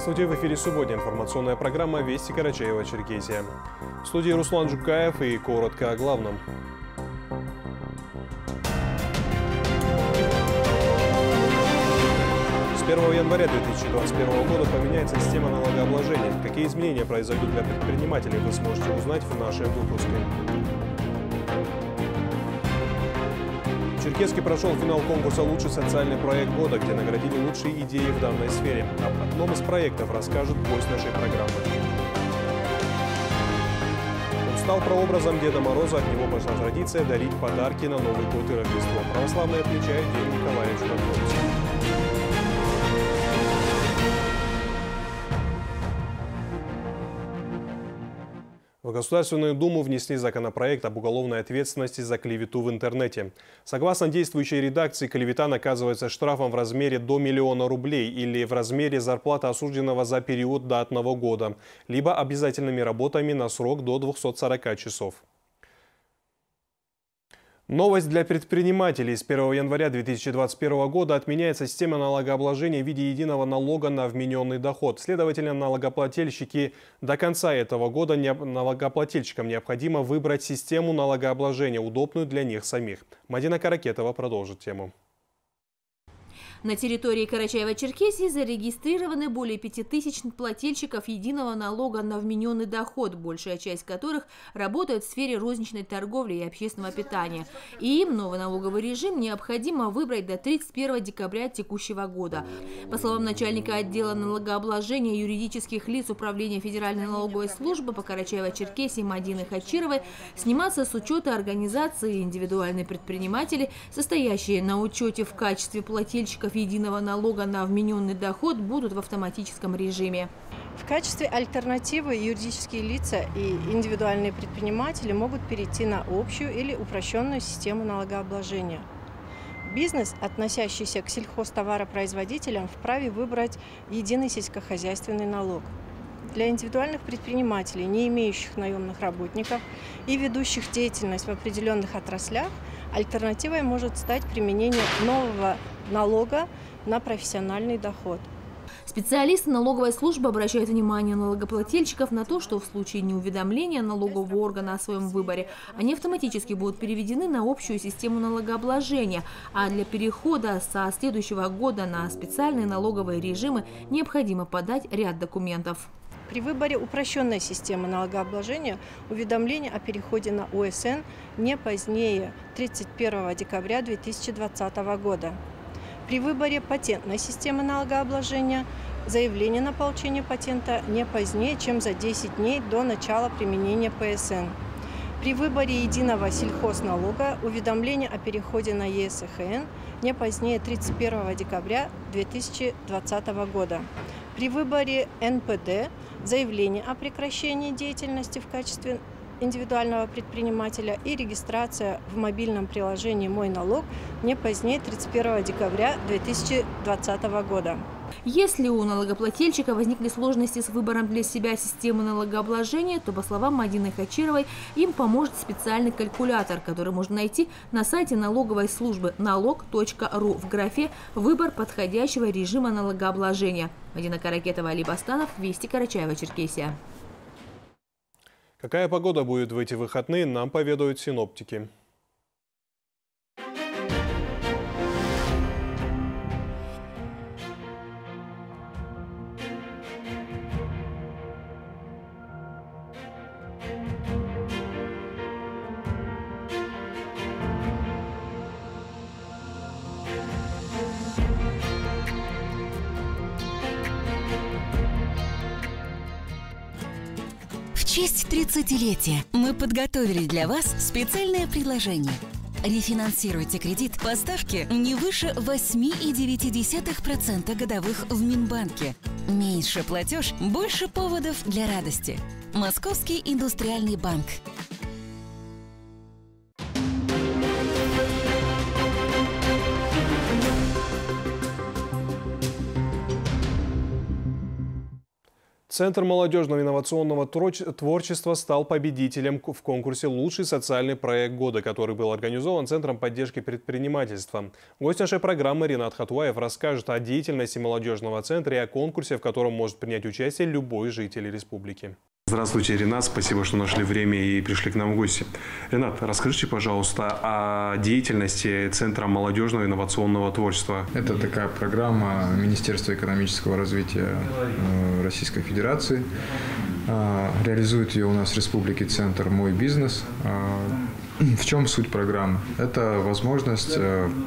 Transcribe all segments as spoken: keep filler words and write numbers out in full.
Здравствуйте, в эфире субботняя информационная программа «Вести Карачаево-Черкесия». В студии Руслан Жукаев и коротко о главном. С первого января две тысячи двадцать первого года поменяется система налогообложения. Какие изменения произойдут для предпринимателей, вы сможете узнать в нашем выпуске. В Черкесске прошел финал конкурса «Лучший социальный проект года», где наградили лучшие идеи в данной сфере. Об одном из проектов расскажет гость нашей программы. Он стал прообразом Деда Мороза, от него пошла традиция дарить подарки на Новый год и Рождество. Православные отмечают День Николая Чудотворца. В Государственную Думу внесли законопроект об уголовной ответственности за клевету в интернете. Согласно действующей редакции, клевета наказывается штрафом в размере до миллиона рублей или в размере зарплаты осужденного за период до одного года, либо обязательными работами на срок до двухсот сорока часов. Новость для предпринимателей. С первого января две тысячи двадцать первого года отменяется система налогообложения в виде единого налога на вмененный доход. Следовательно, налогоплательщики до конца этого года не... налогоплательщикам необходимо выбрать систему налогообложения, удобную для них самих. Мадина Каракетова продолжит тему. На территории Карачаева-Черкесии зарегистрированы более пяти тысяч плательщиков единого налога на вмененный доход, большая часть которых работает в сфере розничной торговли и общественного питания. И им новый налоговый режим необходимо выбрать до тридцать первого декабря текущего года. По словам начальника отдела налогообложения юридических лиц Управления Федеральной налоговой службы по Карачаево-Черкесии Мадины Хачировой, сниматься с учета организации индивидуальные предприниматели, состоящие на учете в качестве плательщиков единого налога на вмененный доход, будут в автоматическом режиме. В качестве альтернативы юридические лица и индивидуальные предприниматели могут перейти на общую или упрощенную систему налогообложения. Бизнес, относящийся к сельхозтоваропроизводителям, вправе выбрать единый сельскохозяйственный налог. Для индивидуальных предпринимателей, не имеющих наемных работников и ведущих деятельность в определенных отраслях, альтернативой может стать применение нового налога на профессиональный доход. Специалисты налоговой службы обращают внимание налогоплательщиков на то, что в случае неуведомления налогового органа о своем выборе они автоматически будут переведены на общую систему налогообложения, а для перехода со следующего года на специальные налоговые режимы необходимо подать ряд документов. При выборе упрощенной системы налогообложения уведомление о переходе на О С Н не позднее тридцать первого декабря две тысячи двадцатого года. При выборе патентной системы налогообложения заявление на получение патента не позднее, чем за десять дней до начала применения П С Н. При выборе единого сельхозналога уведомление о переходе на Е С Х Н не позднее тридцать первого декабря две тысячи двадцатого года. При выборе Н П Д заявление о прекращении деятельности в качестве индивидуального предпринимателя и регистрация в мобильном приложении «Мой налог» не позднее тридцать первого декабря две тысячи двадцатого года. Если у налогоплательщика возникли сложности с выбором для себя системы налогообложения, то, по словам Мадины Хачировой, им поможет специальный калькулятор, который можно найти на сайте налоговой службы налог точка ру в графе «Выбор подходящего режима налогообложения». Мадина Каракетова, Али Бастанов, Вести Карачаево-Черкесия. Какая погода будет в эти выходные, нам поведают синоптики. В честь тридцатилетия мы подготовили для вас специальное предложение. Рефинансируйте кредит по ставке не выше восьми и девяти десятых процента годовых в Минбанке. Меньше платеж, больше поводов для радости. Московский индустриальный банк. Центр молодежного инновационного творчества стал победителем в конкурсе «Лучший социальный проект года», который был организован Центром поддержки предпринимательства. Гость нашей программы Ринат Хатуаев расскажет о деятельности молодежного центра и о конкурсе, в котором может принять участие любой житель республики. Здравствуйте, Ринат. Спасибо, что нашли время и пришли к нам в гости. Ринат, расскажите, пожалуйста, о деятельности Центра молодежного инновационного творчества. Это такая программа Министерства экономического развития Российской Федерации. Реализует ее у нас в республике Центр «Мой бизнес». В чем суть программы? Это возможность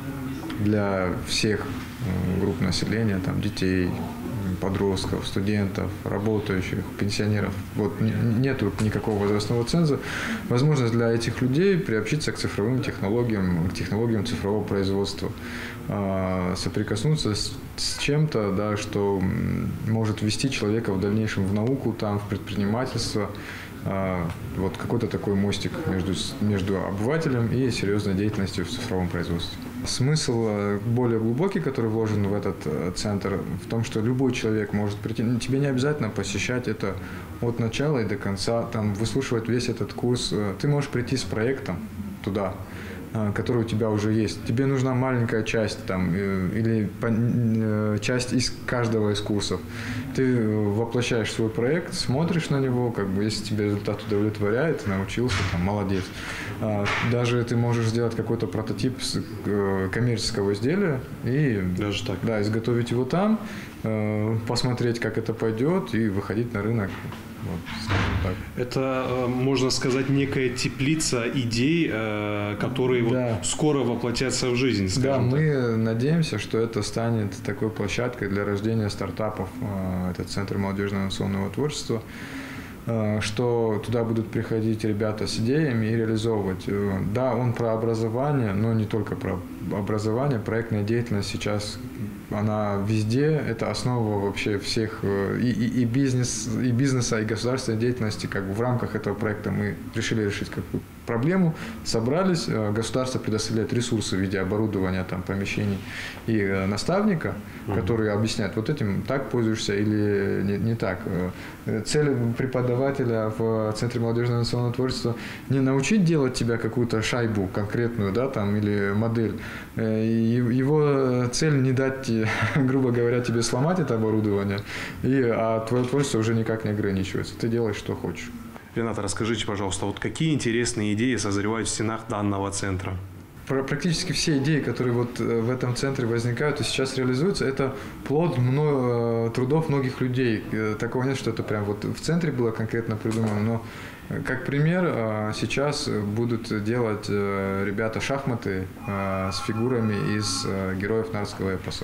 для всех групп населения, там, детей, подростков, студентов, работающих, пенсионеров. Вот нету никакого возрастного ценза. Возможность для этих людей приобщиться к цифровым технологиям, к технологиям цифрового производства, соприкоснуться с, с чем-то, да, что может ввести человека в дальнейшем в науку, там, в предпринимательство. Вот какой-то такой мостик между, между обывателем и серьезной деятельностью в цифровом производстве. Смысл более глубокий, который вложен в этот центр, в том, что любой человек может прийти. Тебе не обязательно посещать это от начала и до конца, там, выслушивать весь этот курс. Ты можешь прийти с проектом туда, который у тебя уже есть. Тебе нужна маленькая часть там, или часть из каждого из курсов. Ты воплощаешь свой проект, смотришь на него, как бы, если тебе результат удовлетворяет, научился, там, молодец. Даже ты можешь сделать какой-то прототип коммерческого изделия и Даже так. Да, изготовить его там, посмотреть, как это пойдет, и выходить на рынок. Вот, скажем так. Это, можно сказать, некая теплица идей, которые да. вот скоро воплотятся в жизнь. Да, так. мы надеемся, что это станет такой площадкой для рождения стартапов, этот Центр молодежного инновационного творчества, что туда будут приходить ребята с идеями и реализовывать. Да, он про образование, но не только про образование. Проектная деятельность сейчас, она везде, это основа вообще всех и, и, и, бизнес, и бизнеса, и государственной деятельности. Как бы в рамках этого проекта мы решили решить какую проблему, собрались, государство предоставляет ресурсы в виде оборудования, там, помещений и наставника, mm-hmm. который объясняет, вот этим так пользуешься или не, не так. Цель преподавателя в Центре молодежного инновационного творчества не научить делать тебя какую-то шайбу конкретную, да, там, или модель. Его цель не дать, грубо говоря, тебе сломать это оборудование, и, а твое творчество уже никак не ограничивается. Ты делаешь, что хочешь. Ринат, расскажите, пожалуйста, вот какие интересные идеи созревают в стенах данного центра? Практически все идеи, которые вот в этом центре возникают и сейчас реализуются, это плод много, трудов многих людей. Такого нет, что это прям вот в центре было конкретно придумано, но как пример сейчас будут делать ребята шахматы с фигурами из героев Нарнского эпоса.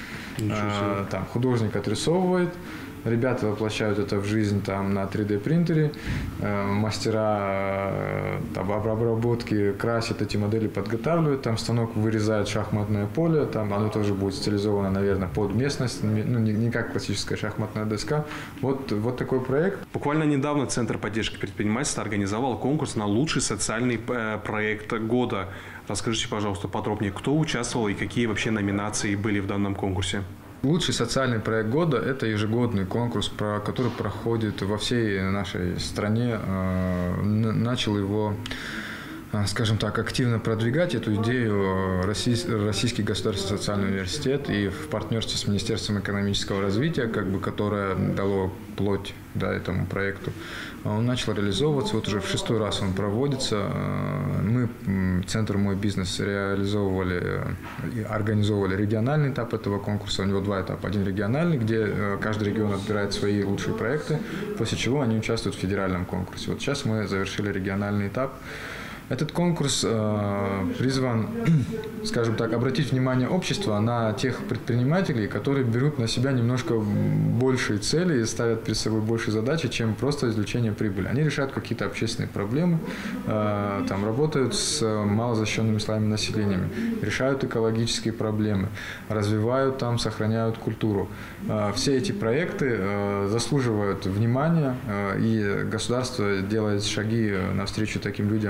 Там художник отрисовывает, ребята воплощают это в жизнь там, на три дэ принтере, э, мастера там, обработки красят эти модели, подготавливают, там станок вырезает шахматное поле, там оно тоже будет стилизовано, наверное, под местность, ну, не, не как классическая шахматная доска. Вот, вот такой проект. Буквально недавно Центр поддержки предпринимательства организовал конкурс на лучший социальный э, проект года. Расскажите, пожалуйста, подробнее, кто участвовал и какие вообще номинации были в данном конкурсе? Лучший социальный проект года – это ежегодный конкурс, который проходит во всей нашей стране. Начал его, скажем так, активно продвигать эту идею Российский государственный социальный университет и в партнерстве с Министерством экономического развития, как бы, которое дало плоть, да, этому проекту. Он начал реализовываться, вот уже в шестой раз он проводится. Мы, Центр «Мой бизнес», реализовывали, организовывали региональный этап этого конкурса. У него два этапа. Один региональный, где каждый регион отбирает свои лучшие проекты, после чего они участвуют в федеральном конкурсе. Вот сейчас мы завершили региональный этап. Этот конкурс э, призван, скажем так, обратить внимание общества на тех предпринимателей, которые берут на себя немножко большие цели и ставят перед собой больше задачи, чем просто извлечение прибыли. Они решают какие-то общественные проблемы, э, там, работают с малозащищенными слоями населения, решают экологические проблемы, развивают, там, сохраняют культуру. Э, все эти проекты э, заслуживают внимания, э, и государство делает шаги навстречу таким людям в виде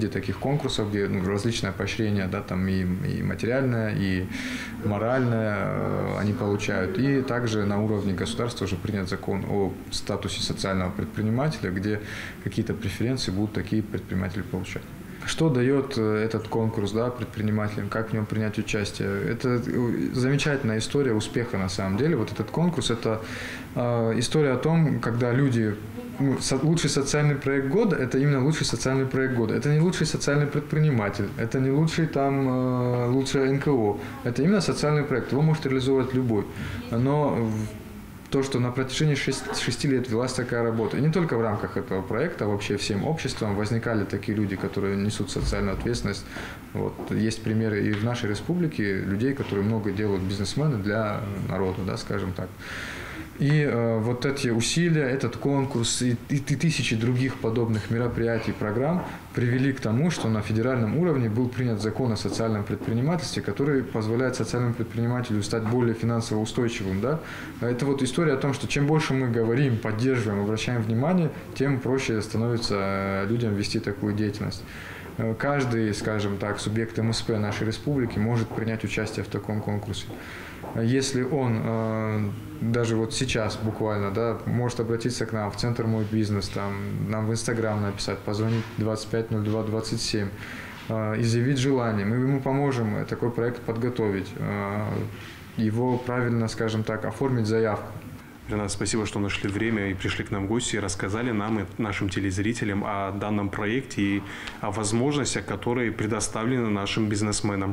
виде таких конкурсов, где ну, различное поощрение, да, там и, и материальное, и моральное они получают. И также на уровне государства уже принят закон о статусе социального предпринимателя, где какие-то преференции будут такие предприниматели получать. Что дает этот конкурс, да, предпринимателям, как в нем принять участие? Это замечательная история успеха на самом деле. Вот этот конкурс – это э, история о том, когда люди… Ну, со, лучший социальный проект года – это именно лучший социальный проект года. Это не лучший социальный предприниматель, это не лучший там, э, лучшее эн ка о. Это именно социальный проект. Его может реализовать любой. Но то, что на протяжении шести лет велась такая работа, и не только в рамках этого проекта, а вообще всем обществом возникали такие люди, которые несут социальную ответственность. Вот. Есть примеры и в нашей республике людей, которые много делают бизнесмены для народа, да, скажем так. И э, вот эти усилия, этот конкурс и, и, и тысячи других подобных мероприятий, программ привели к тому, что на федеральном уровне был принят закон о социальном предпринимательстве, который позволяет социальному предпринимателю стать более финансово устойчивым. Да? Это вот история о том, что чем больше мы говорим, поддерживаем, обращаем внимание, тем проще становится людям вести такую деятельность. Каждый, скажем так, субъект эм эс пэ нашей республики может принять участие в таком конкурсе. Если он даже вот сейчас буквально, да, может обратиться к нам в центр «Мой бизнес», там, нам в Инстаграм написать, позвонить двадцать пять ноль два двадцать семь, изъявить желание. Мы ему поможем такой проект подготовить, его правильно, скажем так, оформить заявку. Ренат, спасибо, что нашли время и пришли к нам в гости и рассказали нам и нашим телезрителям о данном проекте и о возможностях, которые предоставлены нашим бизнесменам.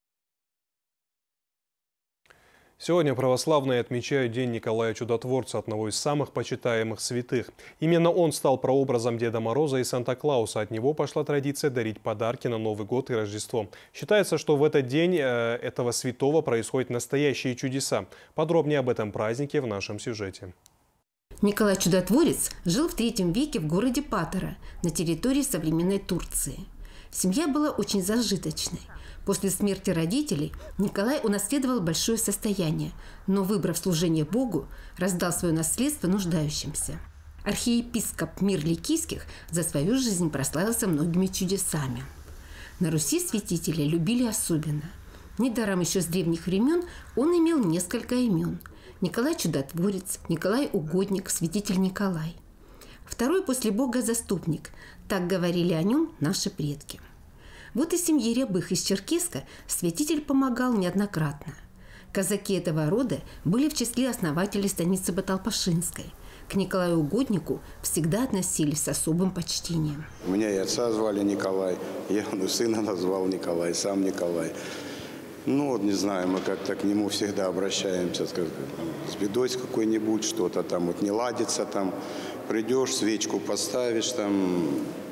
Сегодня православные отмечают День Николая Чудотворца, одного из самых почитаемых святых. Именно он стал прообразом Деда Мороза и Санта-Клауса. От него пошла традиция дарить подарки на Новый год и Рождество. Считается, что в этот день э, этого святого происходят настоящие чудеса. Подробнее об этом празднике в нашем сюжете. Николай Чудотворец жил в третьем веке в городе Патара на территории современной Турции. Семья была очень зажиточной. После смерти родителей Николай унаследовал большое состояние, но, выбрав служение Богу, раздал свое наследство нуждающимся. Архиепископ Мир-Ликийских за свою жизнь прославился многими чудесами. На Руси святителя любили особенно. Недаром еще с древних времен он имел несколько имен: Николай Чудотворец, Николай Угодник, святитель Николай. Второй после Бога заступник, так говорили о нем наши предки. Вот и семье Рябых из Черкесска святитель помогал неоднократно. Казаки этого рода были в числе основателей станицы Баталпашинской. К Николаю Угоднику всегда относились с особым почтением. Меня и отца звали Николай, я ну, сына назвал Николай, сам Николай. Ну, вот не знаю, мы как-то к нему всегда обращаемся, с бедой с какой-нибудь, что-то там вот не ладится, там придешь, свечку поставишь, там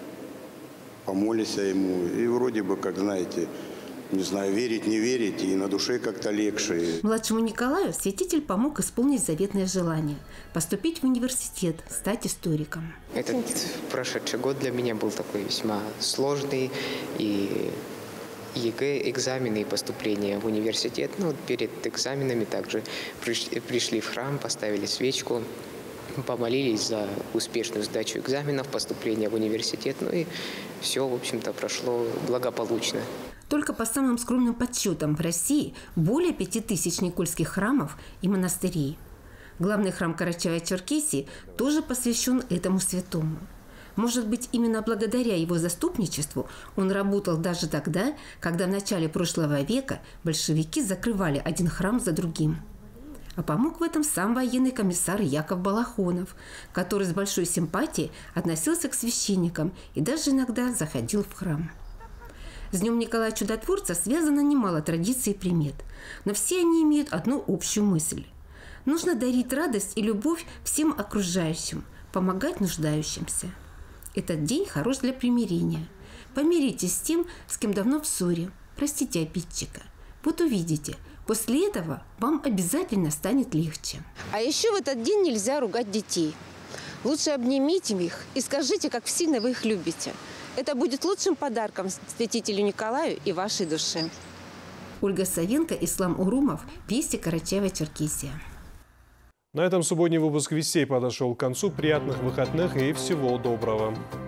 помолишься ему, и вроде бы, как знаете, не знаю, верить, не верить, и на душе как-то легче. Младшему Николаю святитель помог исполнить заветное желание – поступить в университет, стать историком. Этот прошедший год для меня был такой весьма сложный, и ЕГЭ, экзамены и поступление в университет. Ну, перед экзаменами также пришли, пришли в храм, поставили свечку, помолились за успешную сдачу экзаменов, поступление в университет. Ну и все, в общем-то, прошло благополучно. Только по самым скромным подсчетам в России более пяти тысяч никольских храмов и монастырей. Главный храм Карачаево-Черкесии тоже посвящен этому святому. Может быть, именно благодаря его заступничеству он работал даже тогда, когда в начале прошлого века большевики закрывали один храм за другим. А помог в этом сам военный комиссар Яков Балахонов, который с большой симпатией относился к священникам и даже иногда заходил в храм. С Днем Николая Чудотворца связано немало традиций и примет, но все они имеют одну общую мысль. Нужно дарить радость и любовь всем окружающим, помогать нуждающимся. Этот день хорош для примирения. Помиритесь с тем, с кем давно в ссоре, простите обидчика. Вот увидите, после этого вам обязательно станет легче. А еще в этот день нельзя ругать детей. Лучше обнимите их и скажите, как сильно вы их любите. Это будет лучшим подарком святителю Николаю и вашей душе. Ольга Савенко, Ислам Урумов, Вести, Карачаево-Черкесия. На этом субботний выпуск «Вестей» подошел к концу. Приятных выходных и всего доброго.